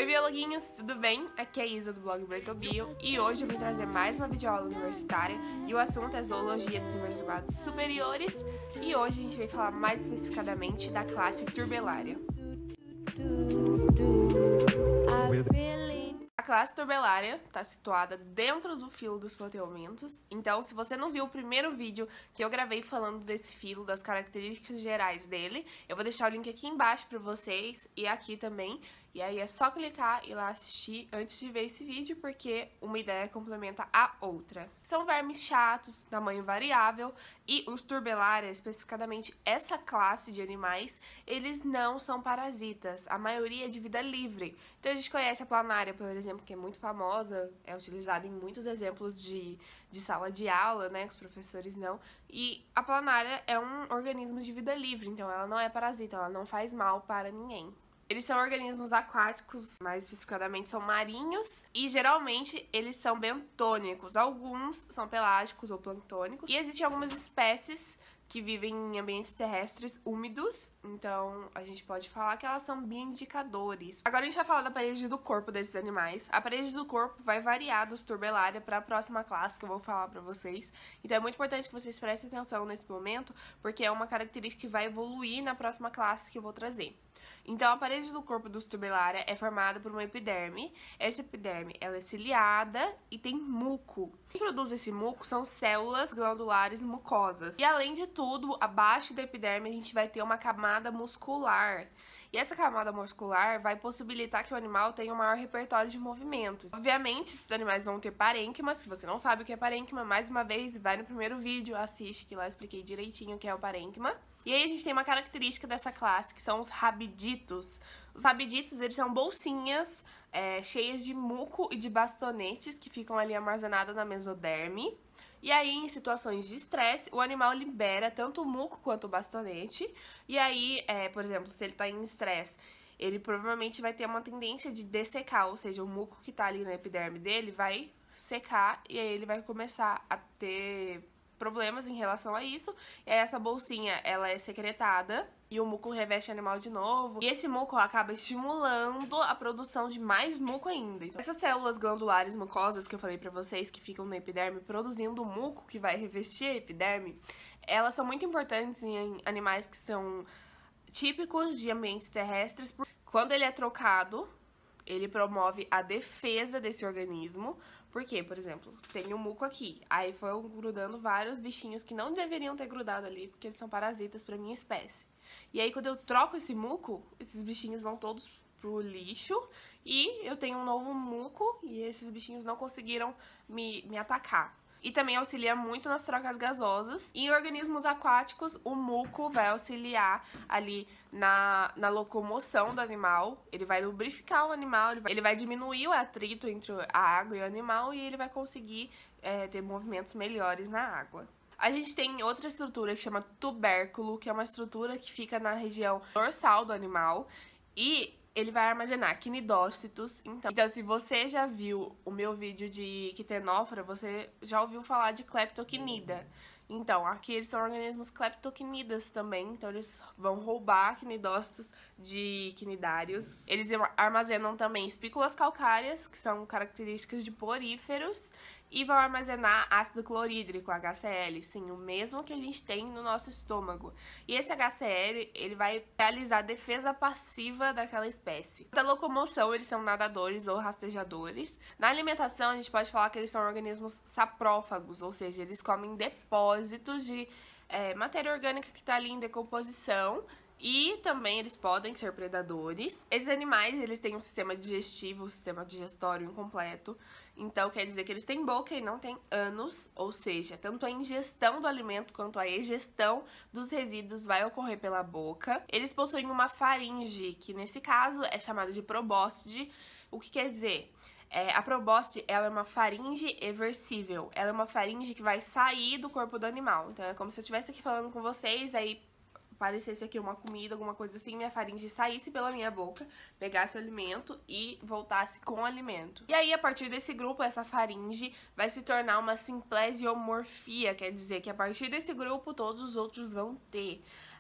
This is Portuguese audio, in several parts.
Oi, biologuinhos, tudo bem? Aqui é a Isa do blog Bertobio e hoje eu vim trazer mais uma videoaula universitária e o assunto é Zoologia dos Invertebrados Superiores e hoje a gente vai falar mais especificadamente da classe Turbellaria. A classe Turbellaria está situada dentro do filo dos plateumintos, então se você não viu o primeiro vídeo que eu gravei falando desse filo, das características gerais dele, eu vou deixar o link aqui embaixo para vocês e aqui também, e aí é só clicar e ir lá assistir antes de ver esse vídeo, porque uma ideia complementa a outra. São vermes chatos, tamanho variável, e os Turbellaria, especificamente essa classe de animais, eles não são parasitas, a maioria é de vida livre. Então a gente conhece a planária, por exemplo, que é muito famosa, é utilizada em muitos exemplos de sala de aula, né, que os professores não, e a planária é um organismo de vida livre, então ela não é parasita, ela não faz mal para ninguém. Eles são organismos aquáticos, mais especificadamente são marinhos, e geralmente eles são bentônicos. Alguns são pelágicos ou planctônicos, e existem algumas espécies que vivem em ambientes terrestres úmidos, então a gente pode falar que elas são bioindicadores. Agora a gente vai falar da parede do corpo desses animais. A parede do corpo vai variar dos Turbellaria para a próxima classe que eu vou falar para vocês. Então é muito importante que vocês prestem atenção nesse momento, porque é uma característica que vai evoluir na próxima classe que eu vou trazer. Então a parede do corpo dos Turbellaria é formada por uma epiderme. Essa epiderme ela é ciliada e tem muco. Quem produz esse muco são células glandulares mucosas. E além de tudo, abaixo da epiderme a gente vai ter uma camada muscular. E essa camada muscular vai possibilitar que o animal tenha um maior repertório de movimentos. Obviamente, esses animais vão ter parênquima. Se você não sabe o que é parênquima, mais uma vez, vai no primeiro vídeo, assiste, que lá eu expliquei direitinho o que é o parênquima. E aí a gente tem uma característica dessa classe, que são os rabiditos. Os rabiditos, eles são bolsinhas cheias de muco e de bastonetes que ficam ali armazenadas na mesoderme. E aí, em situações de estresse, o animal libera tanto o muco quanto o bastonete. E aí, por exemplo, se ele tá em estresse, ele provavelmente vai ter uma tendência de dessecar, ou seja, o muco que tá ali na epiderme dele vai secar e aí ele vai começar a ter problemas em relação a isso. E aí essa bolsinha, ela é secretada e o muco reveste o animal de novo. E esse muco acaba estimulando a produção de mais muco ainda. Então, essas células glandulares mucosas que eu falei pra vocês, que ficam na epiderme produzindo o muco que vai revestir a epiderme, elas são muito importantes em animais que são típicos de ambientes terrestres. Quando ele é trocado, ele promove a defesa desse organismo. Por quê? Por exemplo, tem um muco aqui, aí foram grudando vários bichinhos que não deveriam ter grudado ali, porque eles são parasitas pra minha espécie. E aí, quando eu troco esse muco, esses bichinhos vão todos pro lixo e eu tenho um novo muco e esses bichinhos não conseguiram me atacar. E também auxilia muito nas trocas gasosas. E em organismos aquáticos, o muco vai auxiliar ali na locomoção do animal. Ele vai lubrificar o animal, ele vai diminuir o atrito entre a água e o animal e ele vai conseguir ter movimentos melhores na água. A gente tem outra estrutura que chama tubérculo, que é uma estrutura que fica na região dorsal do animal e ele vai armazenar quinidócitos. Então, se você já viu o meu vídeo de quitenófora, você já ouviu falar de cleptoquinida. Então, aqui eles são organismos cleptoquinidas também, então eles vão roubar quinidócitos de quinidários. Eles armazenam também espículas calcárias, que são características de poríferos, e vão armazenar ácido clorídrico, HCl, sim, o mesmo que a gente tem no nosso estômago. E esse HCl, ele vai realizar a defesa passiva daquela espécie. Na locomoção, eles são nadadores ou rastejadores. Na alimentação, a gente pode falar que eles são organismos saprófagos, ou seja, eles comem depósitos de matéria orgânica que está ali em decomposição. E também eles podem ser predadores. Esses animais, eles têm um sistema digestivo, um sistema digestório incompleto. Então, quer dizer que eles têm boca e não têm ânus, ou seja, tanto a ingestão do alimento quanto a egestão dos resíduos vai ocorrer pela boca. Eles possuem uma faringe, que nesse caso é chamada de probóscide. O que quer dizer? A probóscide, ela é uma faringe eversível. Ela é uma faringe que vai sair do corpo do animal. Então, é como se eu estivesse aqui falando com vocês, aí parecesse aqui uma comida, alguma coisa assim, minha faringe saísse pela minha boca, pegasse o alimento e voltasse com o alimento. E aí, a partir desse grupo, essa faringe vai se tornar uma simplesiomorfia, quer dizer que a partir desse grupo, todos os outros vão ter.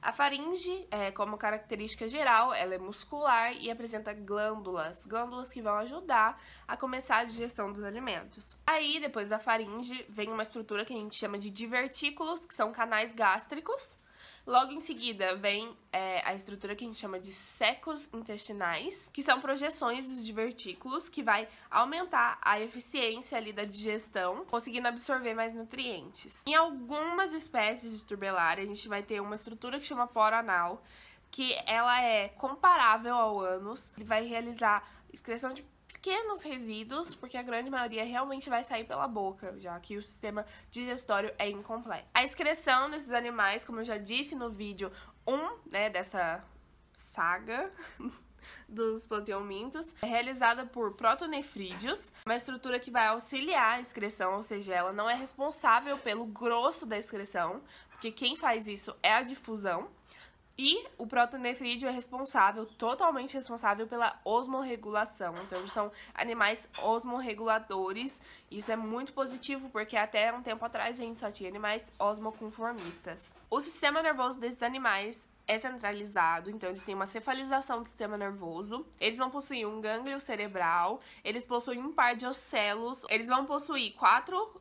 A faringe, como característica geral, ela é muscular e apresenta glândulas que vão ajudar a começar a digestão dos alimentos. Aí, depois da faringe, vem uma estrutura que a gente chama de divertículos, que são canais gástricos. Logo em seguida vem a estrutura que a gente chama de secos intestinais, que são projeções dos divertículos, que vai aumentar a eficiência ali da digestão, conseguindo absorver mais nutrientes. Em algumas espécies de turbelária, a gente vai ter uma estrutura que chama poro anal, que ela é comparável ao ânus, e vai realizar excreção de pequenos resíduos, porque a grande maioria realmente vai sair pela boca, já que o sistema digestório é incompleto. A excreção desses animais, como eu já disse no vídeo 1, dessa saga dos planteomintos, é realizada por protonefrídeos, uma estrutura que vai auxiliar a excreção, ou seja, ela não é responsável pelo grosso da excreção, porque quem faz isso é a difusão. E o protonefrídeo é totalmente responsável pela osmorregulação. Então, eles são animais osmorreguladores. Isso é muito positivo, porque até um tempo atrás a gente só tinha animais osmoconformistas. O sistema nervoso desses animais é centralizado, então eles têm uma cefalização do sistema nervoso. Eles vão possuir um gânglio cerebral, eles possuem um par de ocelos, eles vão possuir 4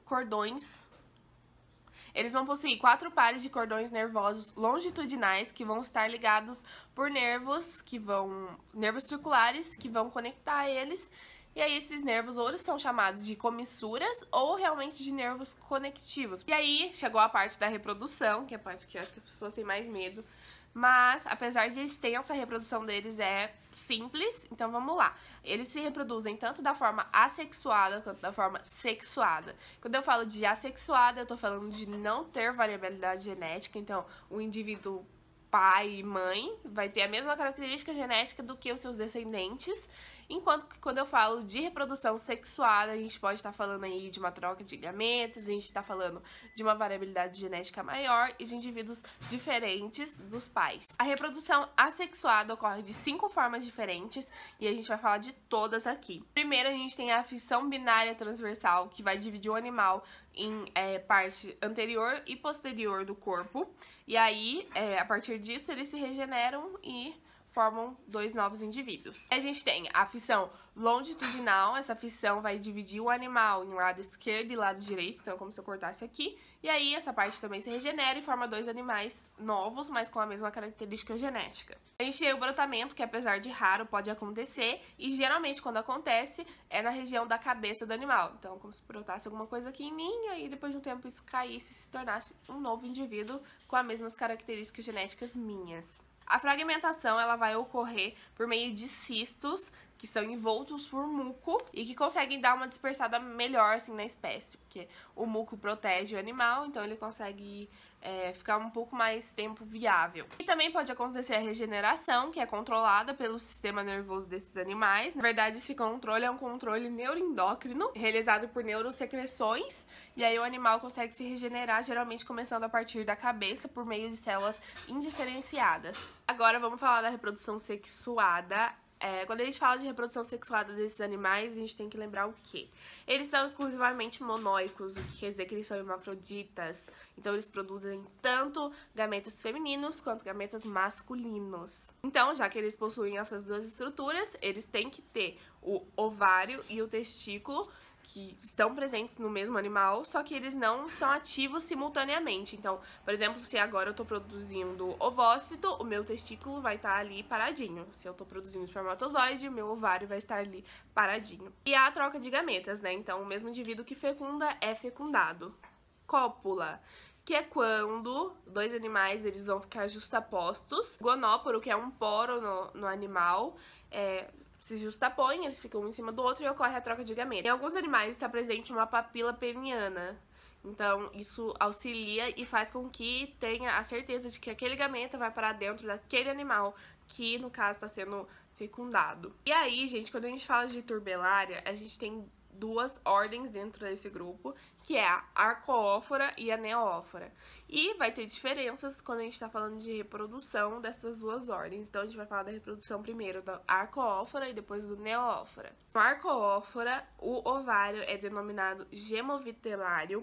pares de cordões nervosos longitudinais que vão estar ligados por nervos circulares que vão conectar eles. E aí esses nervos ou eles são chamados de comissuras ou realmente de nervos conectivos. E aí chegou a parte da reprodução, que é a parte que eu acho que as pessoas têm mais medo. Mas, apesar de extensa, a reprodução deles é simples, então vamos lá. Eles se reproduzem tanto da forma assexuada quanto da forma sexuada. Quando eu falo de assexuada, eu tô falando de não ter variabilidade genética, então o indivíduo pai e mãe vai ter a mesma característica genética do que os seus descendentes, enquanto que quando eu falo de reprodução sexuada, a gente pode estar falando aí de uma troca de gametas, a gente está falando de uma variabilidade genética maior e de indivíduos diferentes dos pais. A reprodução assexuada ocorre de 5 formas diferentes e a gente vai falar de todas aqui. Primeiro, a gente tem a fissão binária transversal, que vai dividir o animal em parte anterior e posterior do corpo, e aí, a partir disso, eles se regeneram e formam 2 novos indivíduos. A gente tem a fissão longitudinal, essa fissão vai dividir o animal em lado esquerdo e lado direito, então é como se eu cortasse aqui, e aí essa parte também se regenera e forma 2 animais novos, mas com a mesma característica genética. A gente tem o brotamento, que apesar de raro, pode acontecer, e geralmente quando acontece é na região da cabeça do animal, então como se brotasse alguma coisa aqui em mim, e aí depois de um tempo isso caísse e se tornasse um novo indivíduo com as mesmas características genéticas minhas. A fragmentação ela vai ocorrer por meio de cistos que são envoltos por muco e que conseguem dar uma dispersada melhor assim na espécie, porque o muco protege o animal, então ele consegue ficar um pouco mais tempo viável. E também pode acontecer a regeneração, que é controlada pelo sistema nervoso desses animais. Na verdade, esse controle é um controle neuroendócrino, realizado por neurosecreções, e aí o animal consegue se regenerar, geralmente começando a partir da cabeça, por meio de células indiferenciadas. Agora vamos falar da reprodução sexuada. Quando a gente fala de reprodução sexuada desses animais, a gente tem que lembrar o quê? Eles são exclusivamente monóicos, o que quer dizer que eles são hermafroditas. Então, eles produzem tanto gametas femininos quanto gametas masculinos. Então, já que eles possuem essas 2 estruturas, eles têm que ter o ovário e o testículo, que estão presentes no mesmo animal, só que eles não estão ativos simultaneamente. Então, por exemplo, se agora eu estou produzindo ovócito, o meu testículo vai estar ali paradinho. Se eu estou produzindo espermatozoide, o meu ovário vai estar ali paradinho. E há a troca de gametas, né? Então, o mesmo indivíduo que fecunda é fecundado. Cópula, que é quando 2 animais eles vão ficar justapostos. Gonóporo, que é um poro no animal, se justapõem, eles ficam um em cima do outro e ocorre a troca de gametas. Em alguns animais está presente uma papila peniana, então isso auxilia e faz com que tenha a certeza de que aquele gameta vai parar dentro daquele animal, que no caso está sendo fecundado. E aí, gente, quando a gente fala de turbelária, a gente tem 2 ordens dentro desse grupo, que é a arcoófora e a neófora. E vai ter diferenças quando a gente tá falando de reprodução dessas 2 ordens. Então, a gente vai falar da reprodução primeiro da arcoófora e depois do neófora. No arcoófora, o ovário é denominado gemovitelário,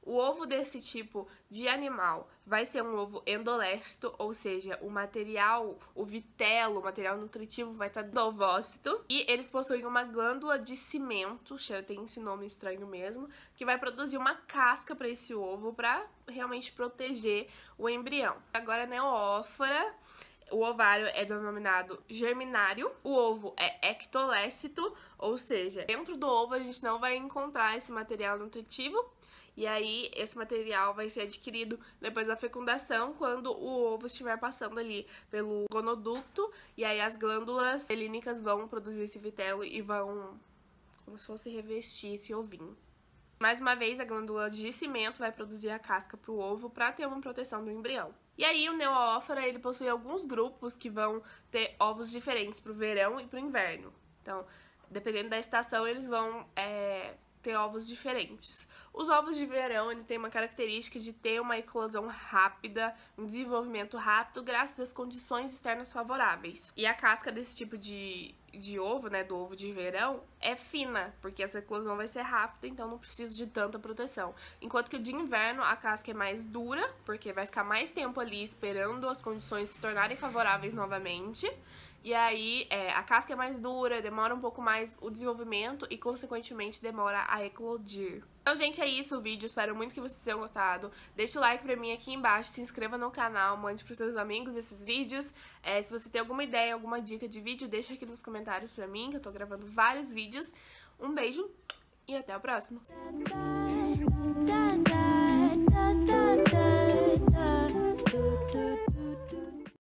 O ovo desse tipo de animal vai ser um ovo endolécito, ou seja, o material, o vitelo, o material nutritivo vai estar do ovócito. E eles possuem uma glândula de cimento, tem esse nome estranho mesmo, que vai produzir uma casca para esse ovo para realmente proteger o embrião. Agora, a neoófora, o ovário é denominado germinário, o ovo é ectolécito, ou seja, dentro do ovo a gente não vai encontrar esse material nutritivo. E aí, esse material vai ser adquirido depois da fecundação, quando o ovo estiver passando ali pelo gonoducto. E aí, as glândulas selínicas vão produzir esse vitelo e vão, como se fosse revestir esse ovinho. Mais uma vez, a glândula de cimento vai produzir a casca para o ovo para ter uma proteção do embrião. E aí, o neoófora, ele possui alguns grupos que vão ter ovos diferentes para o verão e para o inverno. Então, dependendo da estação, eles vão ter ovos diferentes. Os ovos de verão, ele tem uma característica de ter uma eclosão rápida, um desenvolvimento rápido, graças às condições externas favoráveis. E a casca desse tipo de ovo, né, do ovo de verão, é fina, porque essa eclosão vai ser rápida, então não precisa de tanta proteção. Enquanto que o de inverno, a casca é mais dura, porque vai ficar mais tempo ali esperando as condições se tornarem favoráveis novamente. E aí, a casca é mais dura, demora um pouco mais o desenvolvimento e, consequentemente, demora a eclodir. Então, gente, é isso o vídeo. Espero muito que vocês tenham gostado. Deixa o like pra mim aqui embaixo, se inscreva no canal, mande pros seus amigos esses vídeos. Se você tem alguma ideia, alguma dica de vídeo, deixa aqui nos comentários pra mim, que eu tô gravando vários vídeos. Um beijo e até o próximo!